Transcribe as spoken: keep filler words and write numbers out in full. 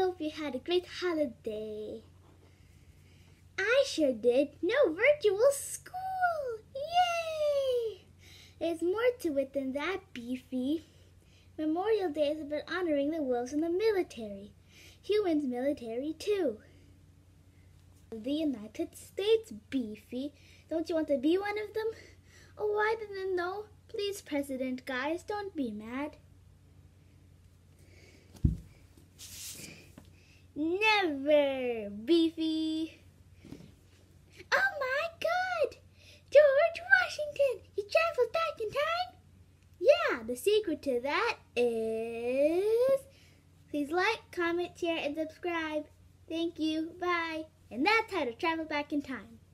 hope you had a great holiday. I sure did. No virtual school! Yay! There's more to it than that, Beefy. Memorial Day is about honoring the wolves in the military. Humans military too. The United States, Beefy. Don't you want to be one of them? Oh, I didn't know. Please, President, guys, don't be mad. Never, Beefy. Oh my God! George Washington! You traveled back in time? Yeah, the secret to that is... Please like, comment, share, and subscribe. Thank you. Bye. And that's how to travel back in time.